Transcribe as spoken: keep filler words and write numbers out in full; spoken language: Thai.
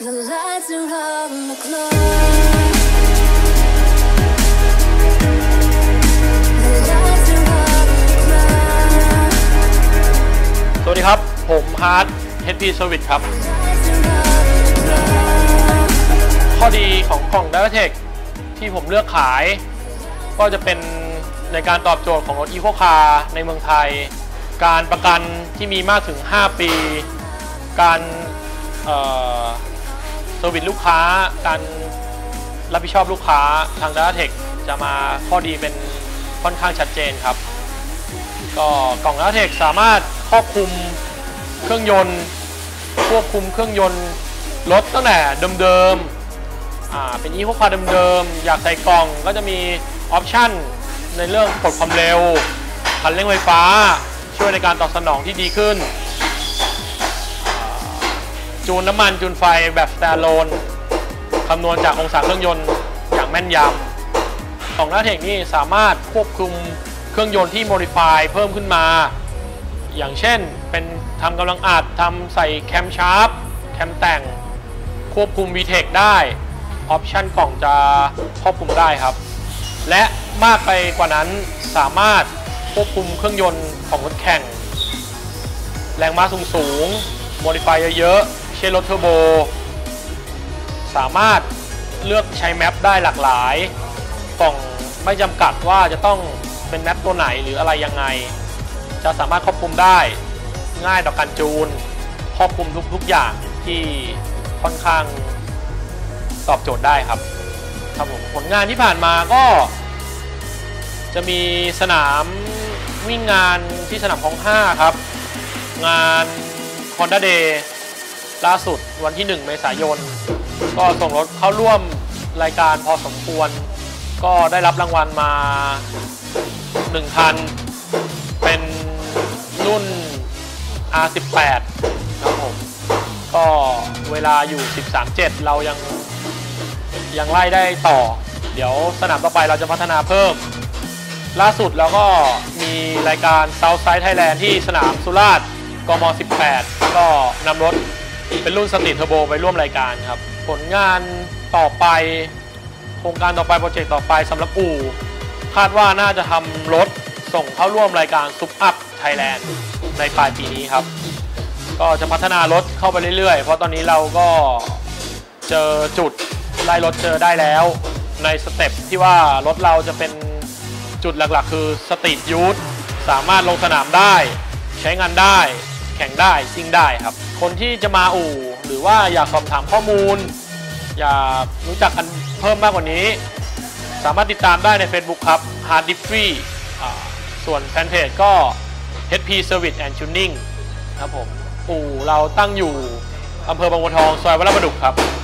สวัสดีครับผมฮาร์ด เอช พี Service ครับข้อดีของกล่อง DataTech ที่ผมเลือกขายก็จะเป็นในการตอบโจทย์ของรถ Eco Car ในเมืองไทยการประกันที่มีมากถึงห้าปีการเอ่อเซอร์วิสลูกค้าการรับผิดชอบลูกค้าทาง DataTech จะมาข้อดีเป็นค่อนข้างชัดเจนครับก็กล่อง DataTech สามารถควบคุมเครื่องยนต์ควบคุมเครื่องยนต์รถตั้งแต่เดิมๆอ่าเป็น Eco Car เดิมๆอยากใส่กล่องก็จะมีออปชั่นในเรื่องกดความเร็วคันเร่งไฟฟ้าช่วยในการตอบสนองที่ดีขึ้นจูนน้ำมันจูนไฟแบบสแตนด์อะโลนคำนวณจากองศาเครื่องยนต์อย่างแม่นยำของ DataTech นี่สามารถควบคุมเครื่องยนต์ที่โมดิฟายเพิ่มขึ้นมาอย่างเช่นเป็นทำกำลังอัดทำใส่แคมชาร์ปแคมแต่งควบคุม วี เทค ได้ออปชันกล่องจะควบคุมได้ครับและมากไปกว่านั้นสามารถควบคุมเครื่องยนต์ของรถแข่งแรงม้าสูงๆโมดิฟายเยอะๆเช่นรถเทอร์โบสามารถเลือกใช้แมปได้หลากหลายกล่องไม่จำกัดว่าจะต้องเป็นแมปตัวไหนหรืออะไรยังไงจะสามารถควบคุมได้ง่ายต่อการจูนควบคุมทุกๆอย่างที่ค่อนข้างตอบโจทย์ได้ครับครับผมผลงานที่ผ่านมาก็จะมีสนามวิ่งงานที่สนามคลองห้าครับงาน Honda Day ล่าสุดวันที่หนึ่งเมษายนก็ส่งรถเข้าร่วมรายการพอสมควรก็ได้รับรางวัลมาหนึ่งคันเป็นรุ่น อาร์ สิบแปด ครับผมก็เวลาอยู่ สิบสามจุดเจ็ด เรายังยังไล่ได้ต่อเดี๋ยวสนามต่อไปเราจะพัฒนาเพิ่มล่าสุดเราก็มีรายการ Southside Thailand ที่สนามสุราษฎร์กม สิบแปดก็นำรถเป็นรุ่นสตรีทเทอร์โบไปร่วมรายการครับผลงานต่อไปโครงการต่อไปโปรเจกต์ต่อไปสำหรับอู่คาดว่าน่าจะทำรถส่งเข้าร่วมรายการซุปอัพไทยแลนด์ในปลายปีนี้ครับก็จะพัฒนารถเข้าไปเรื่อยๆเพราะตอนนี้เราก็เจอจุดไล่รถเจอได้แล้วในสเต็ปที่ว่ารถเราจะเป็นจุดหลักๆคือสตรีทยูทสามารถลงสนามได้ใช้งานได้แข่งได้ซิ่งได้ครับคนที่จะมาอู่หรือว่าอยากสอบถามข้อมูลอยากรู้จักกันเพิ่มมากกว่านี้สามารถติดตามได้ใน Facebook ครับ Hard Diffy ส่วนแฟนเพจก็ เอช พี Service and Tuning ครับผมอู่เราตั้งอยู่อำเภอบางบัวทองซอยวัดลาดประดุกครับ